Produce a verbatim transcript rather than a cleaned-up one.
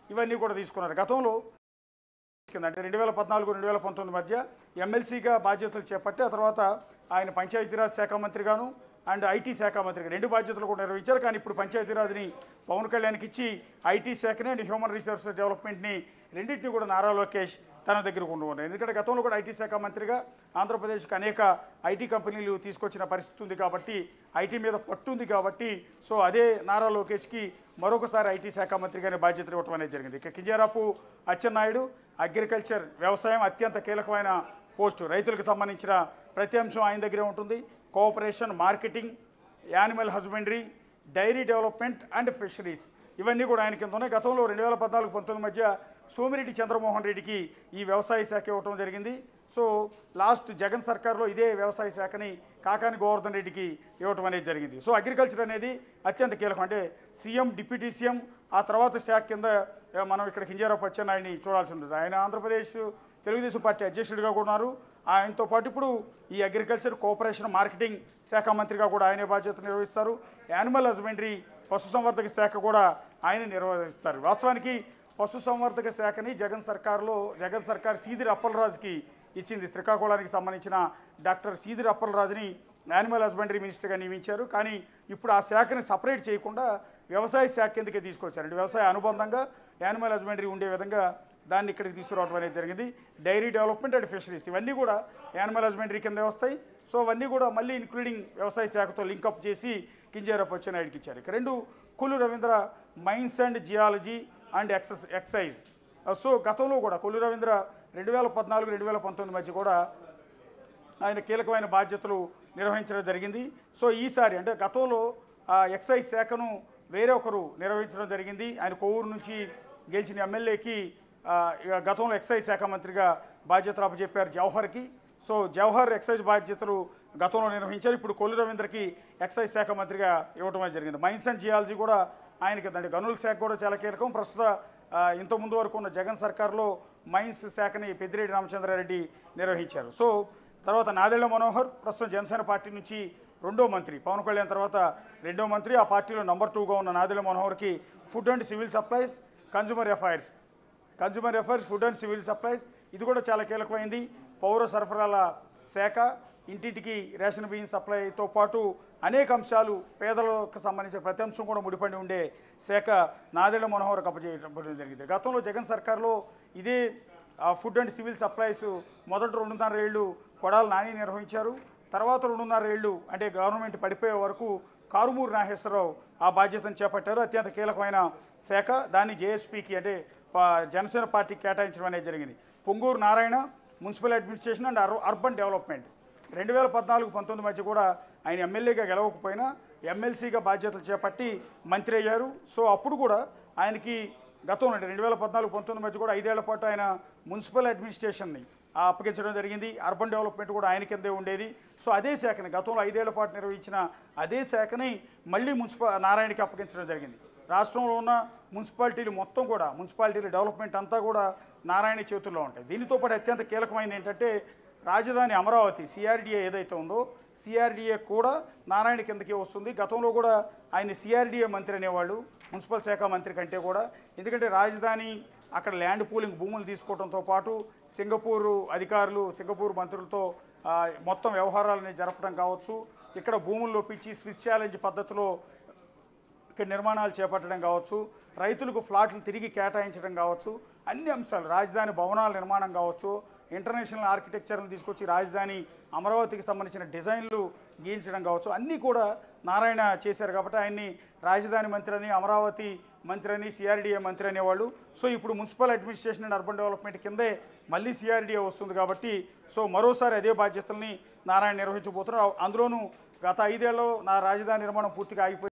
ఇవన్నీ కూడా తీసుకున్నారు. గతంలో అంటే రెండు వేల పద్నాలుగు రెండు వేల పంతొమ్మిది మధ్య ఎమ్మెల్సీగా బాధ్యతలు చేపట్టి ఆ తర్వాత ఆయన పంచాయతీరాజ్ శాఖ మంత్రిగాను అండ్ ఐటీ శాఖ మంత్రిగా రెండు బాధ్యతలు కూడా నిర్వహించారు. కానీ ఇప్పుడు పంచాయతీరాజ్ని పవన్ కళ్యాణ్కి ఇచ్చి ఐటీ శాఖని అండ్ హ్యూమన్ రిసోర్సెస్ డెవలప్మెంట్ని రెండింటిని కూడా నారా లోకేష్ తన దగ్గరకు ఉంటున్నారు. ఎందుకంటే గతంలో కూడా ఐటీ శాఖ మంత్రిగా ఆంధ్రప్రదేశ్కి అనేక ఐటీ కంపెనీలు తీసుకొచ్చిన పరిస్థితి ఉంది కాబట్టి ఐటీ మీద పట్టు ఉంది కాబట్టి సో అదే నారా లోకేష్కి మరొకసారి ఐటీ శాఖ మంత్రిగానే బాధ్యతలు ఇవ్వటం అనేది జరిగింది. ఇక కింజరాపు అచ్చెన్నాయుడు అగ్రికల్చర్ వ్యవసాయం అత్యంత కీలకమైన పోస్టు, రైతులకు సంబంధించిన ప్రతి అంశం ఆయన దగ్గరే ఉంటుంది. Cooperation, marketing, animal husbandry, dairy development and fisheries ఇవన్నీ కూడా ఆయన కింద ఉన్నాయి. గతంలో రెండు వేల పద్నాలుగు పంతొమ్మిది మధ్య సోమిరెడ్డి చంద్రమోహన్ రెడ్డికి ఈ వ్యవసాయ శాఖ ఇవ్వటం జరిగింది. సో లాస్ట్ జగన్ సర్కార్లో ఇదే వ్యవసాయ శాఖని కాకాని గోవర్ధన్ రెడ్డికి ఇవ్వటం అనేది జరిగింది. సో అగ్రికల్చర్ అనేది అత్యంత కీలకం. అంటే సీఎం, డిప్యూటీ సీఎం ఆ తర్వాత శాఖ కింద మనం ఇక్కడ కింజరాపు అచ్చెన్నాయుడిని చూడాల్సి ఉంటుంది. ఆయన ఆంధ్రప్రదేశ్ తెలుగుదేశం పార్టీ అధ్యక్షుడిగా కూడా ఉన్నారు. ఆయనతో పాటు ఇప్పుడు ఈ అగ్రికల్చర్, కోఆపరేషన్, మార్కెటింగ్ శాఖ మంత్రిగా కూడా ఆయనే బాధ్యత నిర్వహిస్తారు. యానిమల్ హస్బెండరీ, పశుసంవర్ధక శాఖ కూడా ఆయన నిర్వహిస్తారు. వాస్తవానికి పశుసంవర్ధక శాఖని జగన్ సర్కార్లో జగన్ సర్కార్ సీదిరి అప్పలరాజుకి ఇచ్చింది. శ్రీకాకుళానికి సంబంధించిన డాక్టర్ సీదిరి అప్పలరాజుని యానిమల్ హస్బెండరీ మినిస్టర్గా నియమించారు. కానీ ఇప్పుడు ఆ శాఖని సపరేట్ చేయకుండా వ్యవసాయ శాఖ కిందకే తీసుకొచ్చారు. అంటే వ్యవసాయ అనుబంధంగా యానిమల్ హస్బెండరీ ఉండే విధంగా దాన్ని ఇక్కడికి తీసుకురావడం అనేది జరిగింది. డైరీ డెవలప్మెంట్ అండ్ ఫిషరీస్ ఇవన్నీ కూడా యానిమల్ హస్బెండరీ కింద వస్తాయి. సో అవన్నీ కూడా మళ్ళీ ఇంక్లూడింగ్ వ్యవసాయ శాఖతో లింకప్ చేసి కింజరాపు అచ్చెన్నాయుడికి ఇచ్చారు. ఇక రెండు Kollu Ravindra mines and geology and excess excise. So గతంలో కూడా కొల్లు రవీంద్ర రెండు వేల పద్నాలుగు రెండు వేల పంతొమ్మిది మధ్య కూడా ఆయన కీలకమైన బాధ్యతలు నిర్వహించడం జరిగింది. సో ఈసారి అంటే గతంలో ఎక్సైజ్ శాఖను వేరే ఒకరు నిర్వహించడం జరిగింది. ఆయన కొవ్వూరు నుంచి గెలిచిన ఎమ్మెల్యేకి గతంలో ఎక్సైజ్ శాఖ మంత్రిగా బాధ్యతలు అప్పచెప్పారు జవహర్కి. సో జవహర్ ఎక్సైజ్ బాధ్యతలు గతంలో నిర్వహించారు. ఇప్పుడు కొల్లు రవీంద్రకి ఎక్సైజ్ శాఖ మంత్రిగా ఇవ్వడం జరిగింది. మైన్స్ అండ్ జియాలజీ కూడా ఆయనకి అంటే గనుల శాఖ కూడా చాలా కీలకం. ప్రస్తుత ఇంతకుముందు వరకు ఉన్న జగన్ సర్కార్లో మైన్స్ శాఖని పెద్దిరెడ్డి రామచంద్రారెడ్డి నిర్వహించారు. సో తర్వాత నాదెళ్ల మనోహర్ ప్రస్తుతం జనసేన పార్టీ నుంచి రెండో మంత్రి, పవన్ కళ్యాణ్ తర్వాత రెండో మంత్రి. ఆ పార్టీలో నెంబర్ టూగా ఉన్న నాదెళ్ల మనోహర్కి food and civil supplies, consumer affairs consumer affairs food and civil supplies ఇది కూడా చాలా కీలకమైంది. పౌర సరఫరాల శాఖ, ఇంటింటికి రేషన్ బియ్యం సప్లైతో పాటు అనేక అంశాలు పేదలకు సంబంధించిన ప్రతి అంశం కూడా ముడిపడి ఉండే శాఖ నాదెళ్ల మనోహర్కి అప్పచేయడం జరిగింది. గతంలో జగన్ సర్కార్లో ఇదే ఫుడ్ అండ్ సివిల్ సప్లైస్ మొదటి రెండున్నర ఏళ్ళు కొడాలి నాని నిర్వహించారు. తర్వాత రెండున్నర ఏళ్ళు అంటే గవర్నమెంట్ పడిపోయే వరకు కారుమూరి నాగేశ్వరరావు ఆ బాధ్యతను చేపట్టారు. అత్యంత కీలకమైన శాఖ. దాన్ని జేఎస్పీకి అంటే జనసేన పార్టీకి కేటాయించడం అనేది జరిగింది. Ponguru Narayana municipal administration and urban development రెండు వేల పద్నాలుగు పంతొమ్మిది మధ్య కూడా ఆయన ఎమ్మెల్యేగా గెలవకపోయినా ఎమ్మెల్సీగా బాధ్యతలు చేపట్టి మంత్రి అయ్యారు. సో అప్పుడు కూడా ఆయనకి గతంలో అంటే రెండు వేల పద్నాలుగు పంతొమ్మిది మధ్య కూడా ఐదేళ్ల పాటు ఆయన మున్సిపల్ అడ్మినిస్ట్రేషన్ని అప్పగించడం జరిగింది. అర్బన్ డెవలప్మెంట్ కూడా ఆయన కిందే ఉండేది. సో అదే శాఖని గతంలో ఐదేళ్ల పాటు నిర్వహించిన అదే శాఖని మళ్ళీ మున్సిపల్ నారాయణకి అప్పగించడం జరిగింది. రాష్ట్రంలో ఉన్న మున్సిపాలిటీలు మొత్తం కూడా మున్సిపాలిటీల డెవలప్మెంట్ అంతా కూడా నారాయణ చేతుల్లో ఉంటాయి. దీనితో పాటు అత్యంత కీలకమైనది ఏంటంటే రాజధాని అమరావతి సిఆర్డీఏ ఏదైతే ఉందో సిఆర్డీఏ కూడా నారాయణ కిందకే వస్తుంది. గతంలో కూడా ఆయన సిఆర్డీఏ మంత్రి అనేవాళ్ళు మున్సిపల్ శాఖ మంత్రి కంటే కూడా. ఎందుకంటే రాజధాని అక్కడ ల్యాండ్ పూలింగ్ భూములు తీసుకోవడంతో పాటు సింగపూర్ అధికారులు సింగపూర్ మంత్రులతో మొత్తం వ్యవహారాలని జరపడం కావచ్చు, ఇక్కడ భూముల్లో పిచ్చి స్విచ్ ఛాలెంజ్ పద్ధతిలో ఇక్కడ నిర్మాణాలు చేపట్టడం కావచ్చు, రైతులకు ఫ్లాట్లు తిరిగి కేటాయించడం కావచ్చు, అన్ని అంశాలు రాజధాని భవనాల నిర్మాణం కావచ్చు, ఇంటర్నేషనల్ ఆర్కిటెక్చర్ని తీసుకొచ్చి రాజధాని అమరావతికి సంబంధించిన డిజైన్లు గీయించడం కావచ్చు, అన్నీ కూడా నారాయణ చేశారు. కాబట్టి ఆయన్ని రాజధాని మంత్రి అని, అమరావతి మంత్రి అని, సిఆర్డీఏ మంత్రి అనేవాళ్ళు. సో ఇప్పుడు municipal administration and urban development కిందే మళ్ళీ సిఆర్డీఏ వస్తుంది కాబట్టి సో మరోసారి అదే బాధ్యతల్ని నారాయణ నిర్వహించబోతున్నారు. అందులోనూ గత ఐదేళ్లలో నా రాజధాని నిర్మాణం పూర్తిగా ఆగిపోయింది.